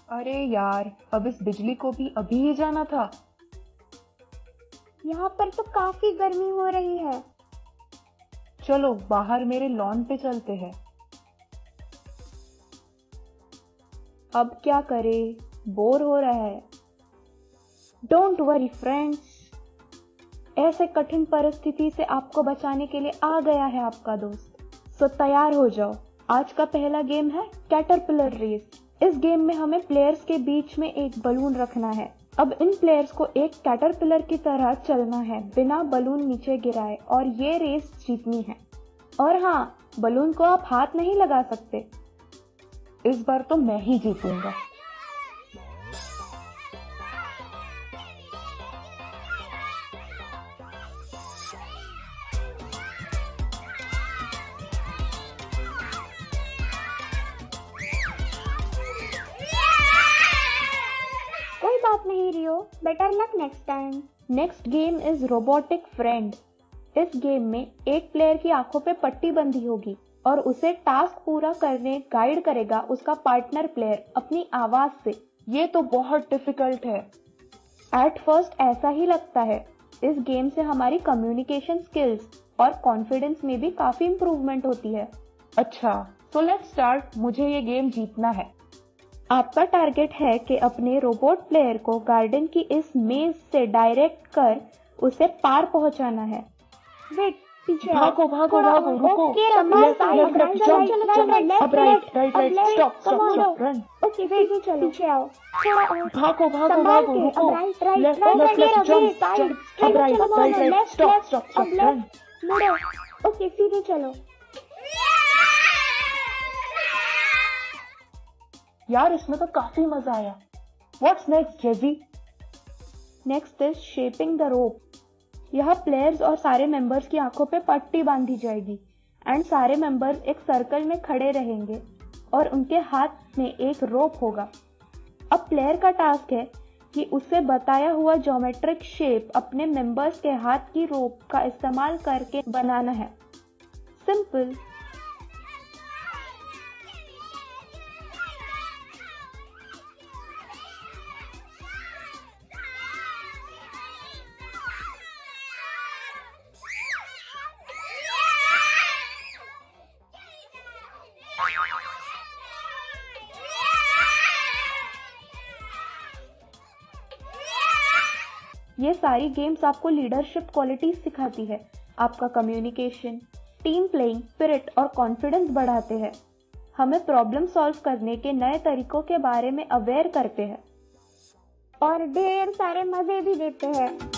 अरे यार, अब इस बिजली को भी अभी ही जाना था। यहाँ पर तो काफी गर्मी हो रही है। चलो बाहर मेरे लॉन पे चलते हैं। अब क्या करें, बोर हो रहा है। डोंट वरी फ्रेंड्स, ऐसे कठिन परिस्थिति से आपको बचाने के लिए आ गया है आपका दोस्त। सो तैयार हो जाओ। आज का पहला गेम है कैटरपिलर रेस। इस गेम में हमें प्लेयर्स के बीच में एक बलून रखना है। अब इन प्लेयर्स को एक कैटरपिलर की तरह चलना है बिना बलून नीचे गिराए और ये रेस जीतनी है। और हाँ, बलून को आप हाथ नहीं लगा सकते। इस बार तो मैं ही जीतूंगा। कोई बात नहीं Rio, better luck next time. Next game is robotic friend. इस गेम में एक प्लेयर की आंखों पे पट्टी बंधी होगी और उसे टास्क पूरा करने गाइड करेगा उसका पार्टनर प्लेयर अपनी आवाज से। ये तो बहुत डिफिकल्ट है। एट फर्स्ट ऐसा ही लगता है। इस गेम से हमारी कम्युनिकेशन स्किल्स और कॉन्फिडेंस में भी काफी इम्प्रूवमेंट होती है। अच्छा, तो लेट्स स्टार्ट। मुझे ये गेम जीतना है। आपका टारगेट है कि अपने रोबोट प्लेयर को गार्डन की इस मेज से डायरेक्ट कर उसे पार पहुंचाना है। वेट, पीछे भागो भागो भागो, रुको। लेफ्ट लेफ्ट जंप जंप, अब right right right, stop stop, run. Okay सीधे चलो, पीछे आओ, थोड़ा और भागो भागो भागो, रुको। Right right left right left jump jump, अब right right right, stop stop stop, run. मुड़ो। ओके सीधे चलो। यार, इसमें तो काफी मजा आया। व्हाट्स नेक्स्ट जेजी? Next is shaping the rope. यह प्लेयर्स और सारे मेंबर्स की आंखों पे पट्टी बांधी जाएगी एंड सारे मेंबर्स एक सर्कल में खड़े रहेंगे और उनके हाथ में एक रोप होगा। अब प्लेयर का टास्क है कि उसे बताया हुआ ज्योमेट्रिक शेप अपने मेंबर्स के हाथ की रोप का इस्तेमाल करके बनाना है। सिंपल। ये सारी गेम्स आपको लीडरशिप क्वालिटीज सिखाती है। आपका कम्युनिकेशन, टीम प्लेइंग स्पिरिट और कॉन्फिडेंस बढ़ाते हैं। हमें प्रॉब्लम सॉल्व करने के नए तरीकों के बारे में अवेयर करते हैं और ढेर सारे मजे भी देते हैं।